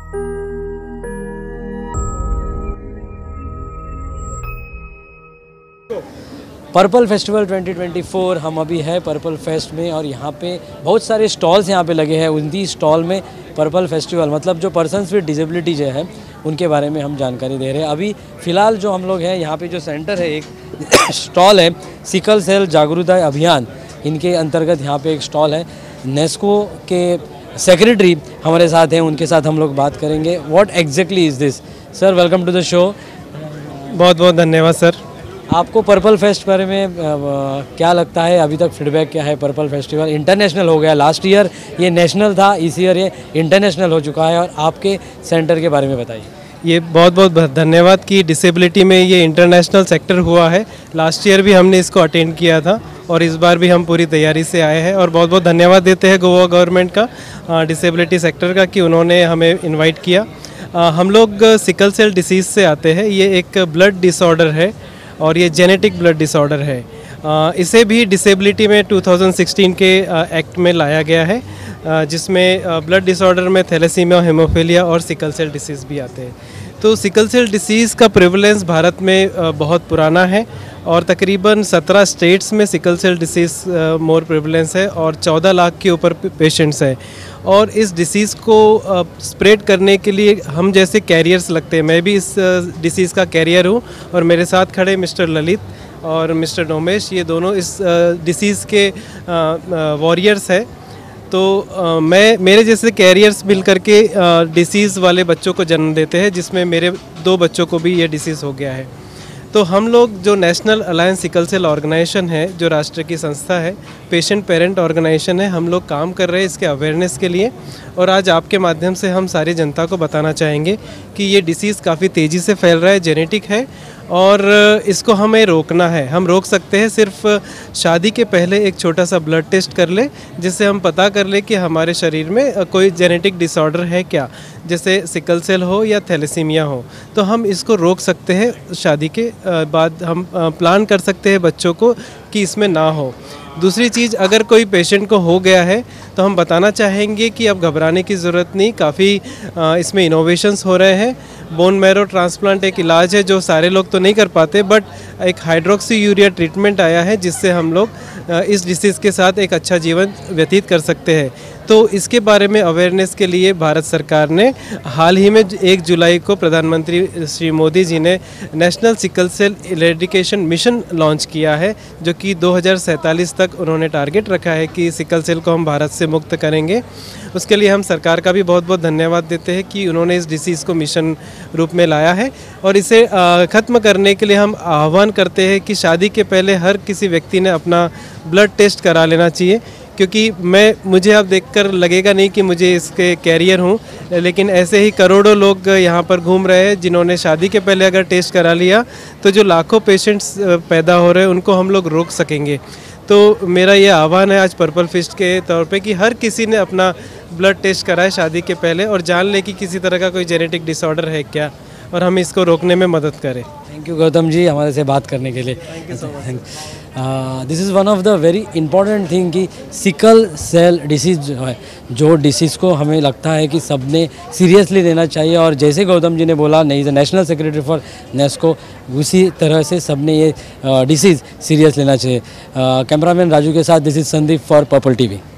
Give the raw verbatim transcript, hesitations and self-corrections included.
Purple festival twenty twenty four हम अभी है पर्पल फेस्ट में और यहाँ पे बहुत सारे स्टॉल्स यहाँ पे लगे हैं। उन्हीं स्टॉल में पर्पल फेस्टिवल मतलब जो पर्सन्स विद डिसेबिलिटी जो है उनके बारे में हम जानकारी दे रहे हैं। अभी फ़िलहाल जो हम लोग हैं यहाँ पे जो सेंटर है, एक स्टॉल है सिकल सेल जागरूकता अभियान, इनके अंतर्गत यहाँ पे एक स्टॉल है। नेस्को के सेक्रेटरी हमारे साथ हैं, उनके साथ हम लोग बात करेंगे। What exactly is this? Sir welcome to the show. बहुत बहुत धन्यवाद सर। आपको पर्पल फेस्ट बारे में आ, क्या लगता है? अभी तक फीडबैक क्या है? पर्पल फेस्टिवल इंटरनेशनल हो गया, लास्ट ईयर ये नेशनल था, इस ईयर ये इंटरनेशनल हो चुका है, और आपके सेंटर के बारे में बताइए। ये बहुत बहुत धन्यवाद कि डिसेबिलिटी में ये इंटरनेशनल सेक्टर हुआ है। लास्ट ईयर भी हमने इसको अटेंड किया था और इस बार भी हम पूरी तैयारी से आए हैं, और बहुत बहुत धन्यवाद देते हैं गोवा गवर्नमेंट का, डिसेबिलिटी सेक्टर का, कि उन्होंने हमें इन्वाइट किया। आ, हम लोग सिकल सेल डिसीज़ से आते हैं। ये एक ब्लड डिसऑर्डर है और ये जेनेटिक ब्लड डिसऑर्डर है। आ, इसे भी डिसेबिलिटी में टू थाउजेंड सिक्सटीन के आ, एक्ट में लाया गया है, आ, जिसमें ब्लड डिसऑर्डर में थैलेसीमिया, हेमोफीलिया और सिकल सेल डिसीज़ भी आते हैं। तो सिकल सेल डिसीज़ का प्रेवलेंस भारत में आ, बहुत पुराना है और तकरीबन सत्रह स्टेट्स में sickle cell disease more prevalence है और चौदह लाख के ऊपर पेशेंट्स हैं। और इस डिसीज़ को स्प्रेड करने के लिए हम जैसे कैरियर्स लगते हैं। मैं भी इस डिसीज़ का कैरियर हूँ और मेरे साथ खड़े मिस्टर ललित और मिस्टर नोमेश, ये दोनों इस डिसीज़ के वॉरियर्स हैं। तो आ, मैं मेरे जैसे कैरियर्स मिल करके डिसीज़ वाले बच्चों को जन्म देते हैं, जिसमें मेरे दो बच्चों को भी ये डिसीज़ हो गया है। तो हम लोग जो national alliance sickle cell organisation है, जो राष्ट्र की संस्था है, पेशेंट पेरेंट ऑर्गेनाइजेशन है, हम लोग काम कर रहे हैं इसके अवेयरनेस के लिए। और आज आपके माध्यम से हम सारी जनता को बताना चाहेंगे कि ये डिसीज़ काफ़ी तेज़ी से फैल रहा है, जेनेटिक है और इसको हमें रोकना है। हम रोक सकते हैं सिर्फ शादी के पहले एक छोटा सा ब्लड टेस्ट कर ले, जिससे हम पता कर ले कि हमारे शरीर में कोई जेनेटिक डिसऑर्डर है क्या, जैसे सिकल सेल हो या थैलेसीमिया हो। तो हम इसको रोक सकते हैं। शादी के बाद हम प्लान कर सकते हैं बच्चों को कि इसमें ना हो। दूसरी चीज़, अगर कोई पेशेंट को हो गया है तो हम बताना चाहेंगे कि अब घबराने की ज़रूरत नहीं। काफ़ी इसमें इनोवेशंस हो रहे हैं। बोन मैरो ट्रांसप्लांट एक इलाज है जो सारे लोग तो नहीं कर पाते, बट एक हाइड्रोक्सी यूरिया ट्रीटमेंट आया है जिससे हम लोग इस डिसीज़ के साथ एक अच्छा जीवन व्यतीत कर सकते हैं। तो इसके बारे में अवेयरनेस के लिए भारत सरकार ने हाल ही में एक जुलाई को प्रधानमंत्री श्री मोदी जी ने national sickle cell eradication mission launch किया है, जो कि दो हज़ार सैंतालीस तक उन्होंने टारगेट रखा है कि सिकल सेल को हम भारत से मुक्त करेंगे। उसके लिए हम सरकार का भी बहुत बहुत धन्यवाद देते हैं कि उन्होंने इस डिसीज़ को मिशन रूप में लाया है। और इसे ख़त्म करने के लिए हम आह्वान करते हैं कि शादी के पहले हर किसी व्यक्ति ने अपना ब्लड टेस्ट करा लेना चाहिए, क्योंकि मैं मुझे अब देखकर लगेगा नहीं कि मुझे इसके कैरियर हूँ, लेकिन ऐसे ही करोड़ों लोग यहाँ पर घूम रहे हैं जिन्होंने शादी के पहले अगर टेस्ट करा लिया, तो जो लाखों पेशेंट्स पैदा हो रहे हैं उनको हम लोग रोक सकेंगे। तो मेरा ये आह्वान है आज पर्पल फेस्ट के तौर पे कि हर किसी ने अपना ब्लड टेस्ट कराए शादी के पहले और जान ले कि किसी तरह का कोई जेनेटिक डिसऑर्डर है क्या, और हम इसको रोकने में मदद करें। थैंक यू गौतम जी हमारे से बात करने के लिए। Thank you so much. This is one of the very important thing कि सिकल सेल डिसीज़ जो है, जो डिसीज़ को हमें लगता है कि सब ने सीरियसली लेना चाहिए। और जैसे गौतम जी ने बोला, नहीं the national secretary for NESCO, उसी तरह से सब ने ये डिसीज़ सीरियस लेना चाहिए। कैमरामैन राजू के साथ this is Sandeep for Purple TV.